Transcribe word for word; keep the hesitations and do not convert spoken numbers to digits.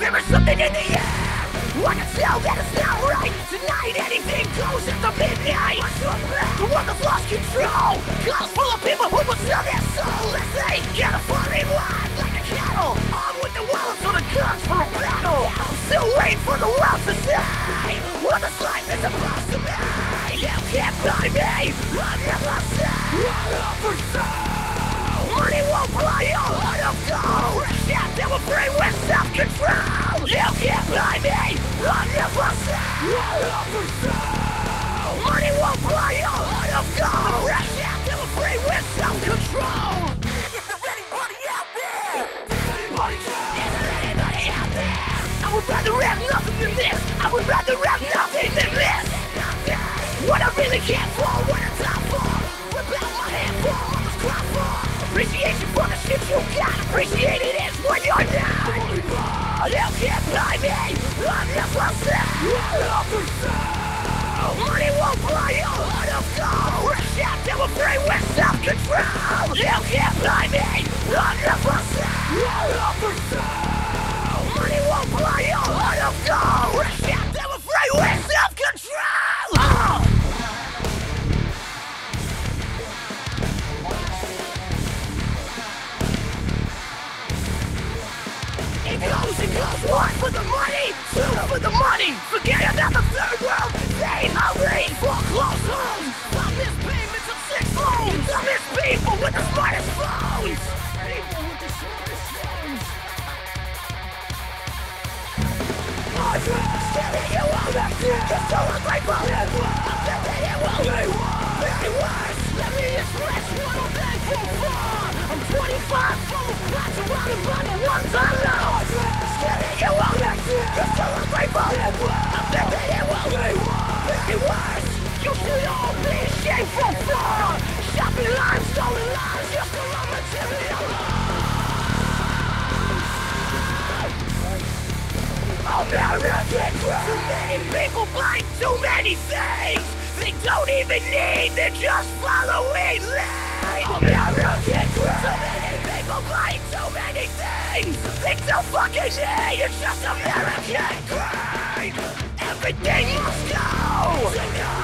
there is something in the air. I can tell that it's not right. Tonight anything goes after midnight. The world has lost control. Cars full of people who will sell their soul as they get a falling line like a cattle. Armed with the wallets or the guns for a battle. Still waiting for the world to say what this life is supposed to be. You can't buy me. I'm never safe. I'm not for sale. Money won't buy your heart of gold. Yeah, they will bring with self-control. You can't buy me. I'm never safe. I'm not for sale. Money won't buy your heart of gold. Yeah, they will bring with self-control. Is there anybody out there? Is there anybody out there? Is there anybody out there? I would rather have nothing than this. I would rather have nothing than this. What I really can't for, what it's out for. Whip out my hand for, all this crap for. Appreciation for the shit you got. Appreciate it is when you're not. You can't buy me. I'm never safe. I'm never safe. Money won't buy your heart of gold. Shit that will bring with self-control. You can't buy me. I'm never safe. I'm never safe. Money won't buy your heart of gold. Shit that will bring with self-control. Oh. It goes, it goes, one for the money, two for the money. Forget about the third world. Save only for close homes. I miss payments of six loans. I miss people with the smartest phones. People with the smartest phones. I'm telling you all that shit. Just so ungrateful. I'm telling you all they want. Very worse. Let me express what I'm thankful for. I'm twenty-five, full of plots surrounded by the ones I love. Telling you all that shit. Just so ungrateful. I'm telling you all they want. Very worse. You should all be shameful for shopping lines, stolen lives, just for raw material. American Too many people buy too many things. They don't even need, they're just following lead. American Too many people buy too many things. They don't fucking need, it's just American greed. Everything must go.